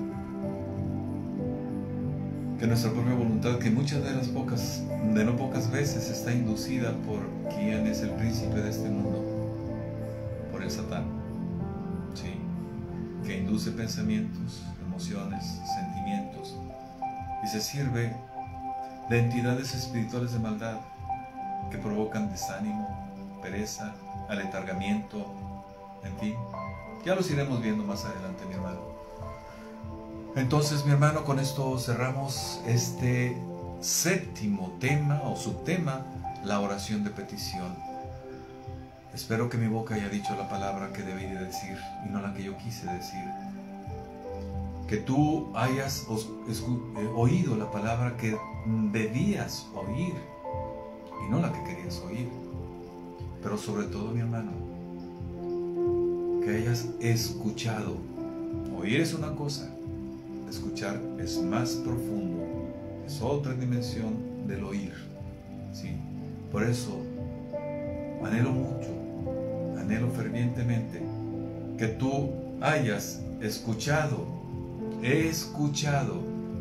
Que nuestra propia voluntad, que muchas de las pocas, de no pocas veces, está inducida por quien es el príncipe de este mundo, por el Satán. ¿Sí? Que induce pensamientos, emociones, sentimientos, y se sirve de entidades espirituales de maldad que provocan desánimo, pereza, aletargamiento, en fin. Ya los iremos viendo más adelante, mi hermano. Entonces, mi hermano, con esto cerramos este séptimo tema o subtema, la oración de petición. Espero que mi boca haya dicho la palabra que debí de decir y no la que yo quise decir. Que tú hayas oído la palabra que debías oír y no la que querías oír. Pero sobre todo, mi hermano, que hayas escuchado. Oír es una cosa, escuchar es más profundo, es otra dimensión del oír. ¿Sí? Por eso anhelo mucho, anhelo fervientemente que tú hayas escuchado, escuchado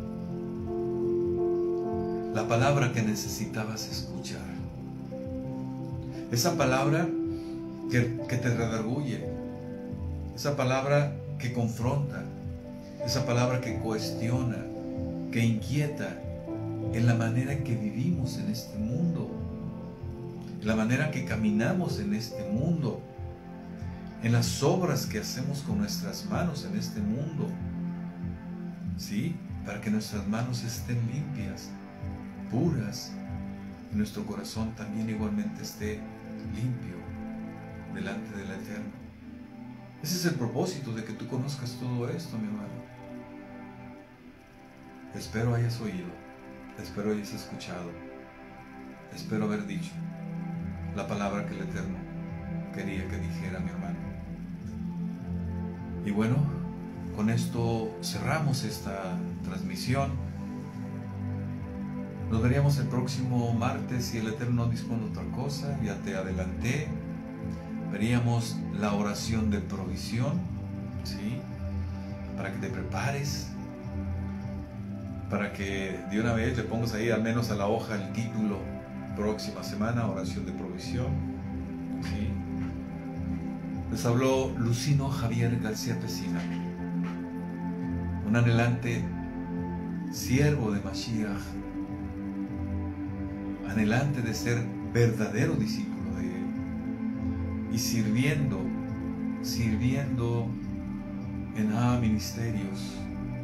la palabra que necesitabas escuchar. Esa palabra que, que te redarguye, esa palabra que confronta, esa palabra que cuestiona, que inquieta en la manera en que vivimos en este mundo, en la manera que caminamos en este mundo, en las obras que hacemos con nuestras manos en este mundo. ¿Sí? Para que nuestras manos estén limpias, puras, y nuestro corazón también igualmente esté limpio delante del Eterno. Ese es el propósito de que tú conozcas todo esto, mi hermano. Espero hayas oído, espero hayas escuchado, espero haber dicho la palabra que el Eterno quería que dijera, mi hermano. Y bueno, con esto cerramos esta transmisión. Nos veríamos el próximo martes si el Eterno no dispone otra cosa. Ya te adelanté. Veríamos la oración de provisión, ¿sí? Para que te prepares, para que de una vez le pongas ahí al menos a la hoja el título: próxima semana, oración de provisión. ¿Sí? Les habló Lucino Javier García Pesina, un anhelante siervo de Mashiach, anhelante de ser verdadero discípulo de él y sirviendo, sirviendo en A Ministerios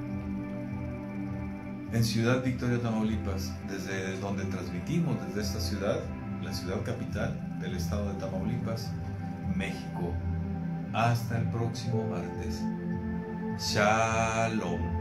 en Ciudad Victoria, Tamaulipas, desde donde transmitimos, desde esta ciudad, la ciudad capital del estado de Tamaulipas, México. Hasta el próximo martes. Shalom.